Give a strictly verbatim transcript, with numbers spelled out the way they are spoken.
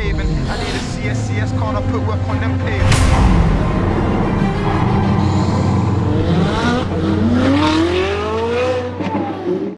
paving. I need a C S C S card, I put work on them paving.